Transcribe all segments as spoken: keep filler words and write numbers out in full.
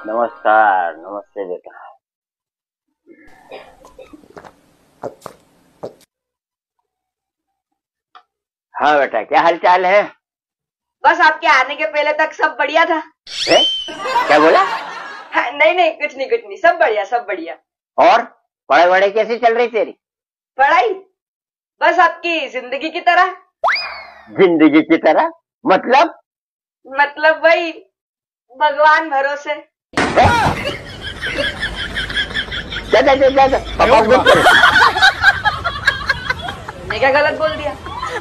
नमस्कार। नमस्ते बेटा। हाँ बेटा, क्या हाल चाल है? बस आपके आने के पहले तक सब बढ़िया था। है? क्या बोला? हाँ, नहीं नहीं कुछ नहीं कुछ नहीं, सब बढ़िया सब बढ़िया। और पढ़ाई वढ़ाई कैसी चल रही तेरी? पढ़ाई बस आपकी जिंदगी की तरह। जिंदगी की तरह मतलब? मतलब वही भगवान भरोसे। जा जा जा जा, पापा को बोल। मैं क्या गलत बोल दिया?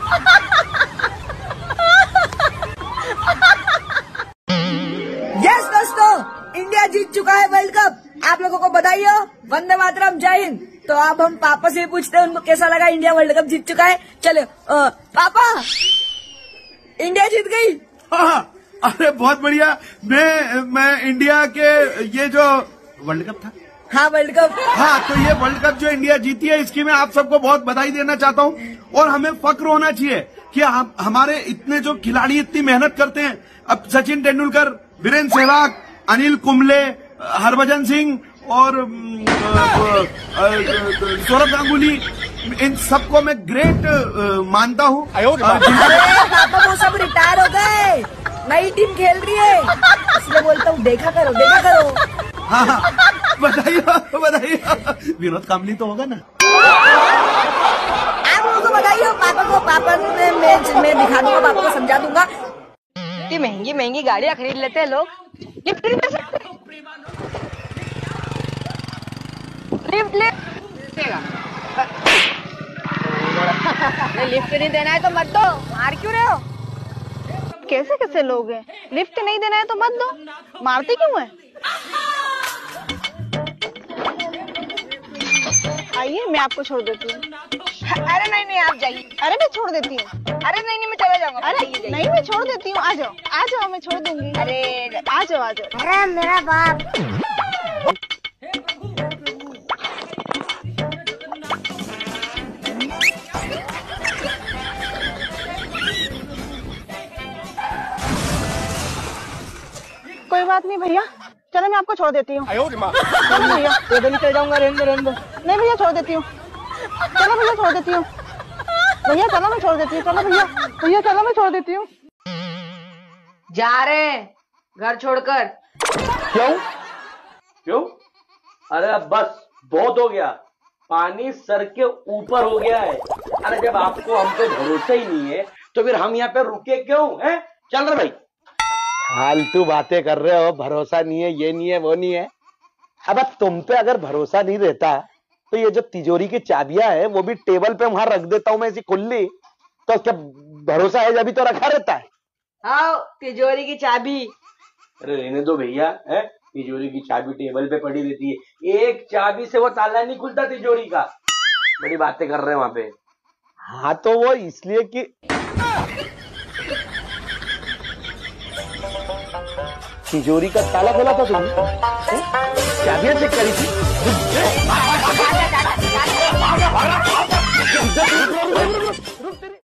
यस दोस्तों, इंडिया जीत चुका है वर्ल्ड कप। आप लोगों को बधाई हो, वंदे मातरम, जय हिंद। तो अब हम पापा से पूछते हैं उनको कैसा लगा, इंडिया वर्ल्ड कप जीत चुका है। चलो आ, पापा, इंडिया जीत गई। हाँ, अरे बहुत बढ़िया। मैं मैं इंडिया के ये जो वर्ल्ड कप था, हाँ वर्ल्ड कप, हाँ तो ये वर्ल्ड कप जो इंडिया जीती है इसकी मैं आप सबको बहुत बधाई देना चाहता हूँ। और हमें फक्र होना चाहिए कि हम हमारे इतने जो खिलाड़ी इतनी मेहनत करते हैं। अब सचिन तेंदुलकर, वीरेंद्र सहवाग, अनिल कुंबले, हरभजन सिंह और सौरभ गांगुली, इन सबको मैं ग्रेट मानता हूँ। पापा वो सब रिटायर हो गए, नई टीम खेल रही है, इसलिए बोलता हूँ देखा करो देखा करो। हाँ, बधाई हो बधाई हो। विनोद कामली तो होगा ना? आप लोगों को बधाई हो, पापा को पापा ने मैं मैं दिखा दूंगा, पापा को समझा दूंगा। इतनी महंगी महंगी गाड़ियां खरीद लेते हैं लोग, लिफ्ट नहीं दे सकते। लिफ्ट लिफ्ट नहीं, लिफ्ट नहीं देना है तो मत दो, मार क्यों रहे हो? कैसे कैसे लोग हैं, लिफ्ट नहीं देना है तो मत दो, मारते क्यों है? आइए मैं आपको छोड़ देती हूँ। अरे नहीं नहीं आप जाइए। अरे मैं छोड़ देती हूँ। अरे नहीं नहीं मैं चला जाऊंगा। अरे नहीं मैं छोड़ देती हूँ, आ जाओ आ जाओ, मैं छोड़ दूंगी। अरे आ जाओ आ जाओ। अरे मेरा बाप। कोई बात नहीं भैया, चलो मैं आपको छोड़ देती हूँ। भैया पैदल ही चल जाऊंगा, रहने दो रहने दो। नहीं भैया छोड़ देती हूँ, चलो भैया छोड़ देती हूँ। भैया चलो मैं छोड़ देती हूँ, चलो भैया भैया चलो मैं छोड़ देती हूँ। जा रहे हैं घर छोड़कर। क्यों क्यों? अरे अब बस बहुत हो गया, पानी सर के ऊपर हो गया है। अरे जब आपको हम पे भरोसा ही नहीं है तो फिर हम यहाँ पे रुके क्यों हैं? चल रहे भाई। फालतू बातें कर रहे हो, भरोसा नहीं है, ये नहीं है, वो नहीं है। अब तुम पे अगर भरोसा नहीं रहता तो ये जो तिजोरी की चाबियां है वो भी टेबल पे वहां रख देता हूं मैं ऐसी खुली, तो क्या भरोसा है? अभी तो रखा रहता है। हाँ तिजोरी की चाबी। अरे रहने दो भैया, है तिजोरी की चाबी टेबल पे पड़ी रहती है, एक चाबी से वो ताला नहीं खुलता तिजोरी का। बड़ी बातें कर रहे हैं वहां पे। हाँ तो वो इसलिए कि तिजोरी का ताला खोला था तुमने, चाबियां चेक करी थी।